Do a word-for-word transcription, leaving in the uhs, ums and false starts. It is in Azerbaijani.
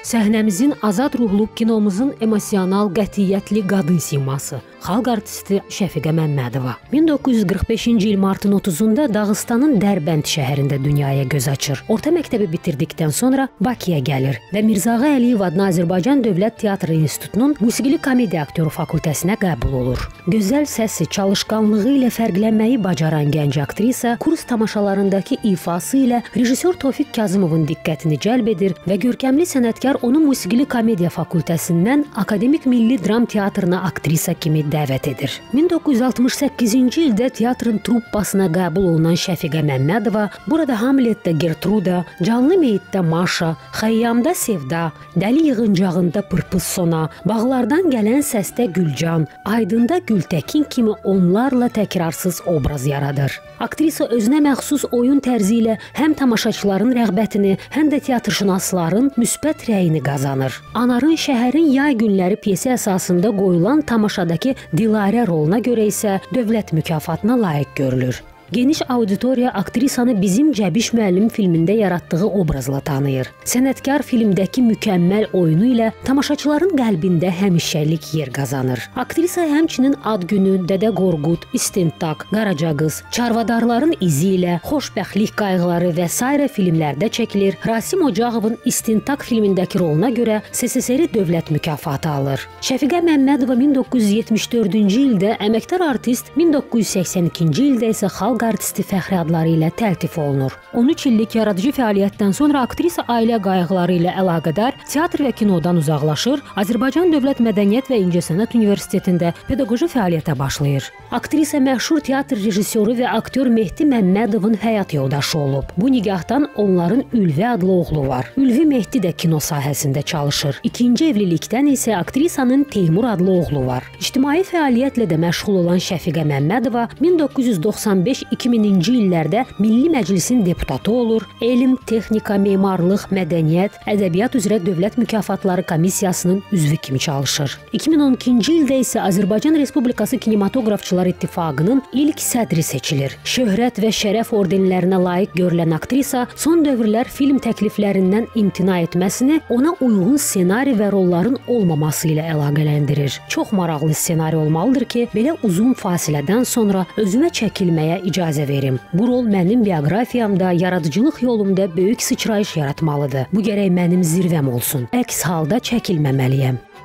Səhnəmizin azad ruhlu, kinomuzun emosional, qətiyyətli qadın siması, xalq artisti Şəfiqə Məmmədova. min doqquz yüz qırx beşinci il martın otuzunda Dağıstanın Dərbənd şəhərində dünyaya göz açır. Orta məktəbi bitirdikdən sonra Bakıya gəlir və Mirzağa Əliyev adına Azərbaycan Dövlət Teatr İnstitutunun musiqili komediya aktyoru fakültəsinə qəbul olur. Gözəl səsi, çalışqanlığı ilə fərqlənməyi bacaran gənc aktrisa kurs tamaşalarındakı ifası ilə rejissor Tofiq Kazımovun diqqətini cəlb edir və görkəmli sənətkar onu musiqili komediya fakültəsindən Akademik Milli Dram Teatrına aktrisa kimi dəvət edir. min doqquz yüz altmış səkkizinci ildə teatrın truppasına qəbul olunan Şəfiqə Məmmədova burada Hamletdə Gertruda, Canlı Meyitdə Maşa, Xəyyamda Sevda, Dəli Yığıncağında Pırpız Sona, Bağlardan gələn səsdə Gülcan, Aydında Gültəkin kimi onlarla təkrarsız obraz yaradır. Aktrisa özünə məxsus oyun tərzi ilə həm tamaşaçıların rəğbətini, həm də teatrşünasların müsbət rəyini qazanır. Anarın Şəhərin Yay Günləri pyesi əsasında qoyulan tamaşadakı Dilarə roluna görə isə dövlət mükafatına layiq görülür. Geniş auditoriya aktrisanı Bizim Cəbiş müəllim filmində yaratdığı obrazla tanıyır. Sənətkar filmdəki mükəmməl oyunu ilə tamaşaçıların qəlbində həmişəlik yer qazanır. Aktrisa həmçinin Ad Günü, Dədə Qorqud, İstintaq, Qaraca qız, Çarvadarların izi ilə, Xoşbəxtlik qayğıları və sairə filmlərdə çəkilir. Rasim Ocağovun İstintaq filmindəki roluna görə S S R dövlət mükafatı alır. Şəfiqə Məmmədova min doqquz yüz yetmiş dördüncü ildə, əməkdar artist min doqquz yüz səksən ikinci ildə isə xalq artisti fəxri adları ilə təltif olunur. on üç illik yaradıcı fəaliyyətdən sonra aktrisa ailə qayğıları ilə əlaqədar teatr və kinodan uzaqlaşır, Azərbaycan Dövlət Mədəniyyət və İncəsənət Universitetində pedaqoji fəaliyyətə başlayır. Aktrisa məşhur teatr rejissoru və aktyor Mehdi Məmmədovun həyat yoldaşı olub. Bu nigahdan onların Ülvi adlı oğlu var. Ülvi Mehdi də kino sahəsində çalışır. İkinci evlilikdən isə aktrisanın Teymur adlı oğlu var. İctimai fəaliyyətlə də məşğul olan Şəfiqə Məmmədova min doqquz yüz doxsan beş iki minci illərdə Milli Məclisin deputatı olur, elm, texnika, memarlıq, mədəniyyət, ədəbiyyat üzrə dövlət mükafatları komissiyasının üzvü kimi çalışır. iki min on ikinci ildə isə Azərbaycan Respublikası Kinematografçılar İttifaqının ilk sədri seçilir. Şöhrət və şərəf ordenlərinə layiq görülən aktrisa son dövrlər film təkliflərindən imtina etməsini ona uyğun ssenari və rolların olmaması ilə əlaqələndirir. Çox maraqlı ssenari olmalıdır ki, belə uzun fasilədən sonra özümə çəkilməyə icazə verim. Bu rol mənim bioqrafiyamda, yaradıcılıq yolumda böyük sıçrayış yaratmalıdır. Bu gərək mənim zirvəm olsun. Əks halda çəkilməməliyəm.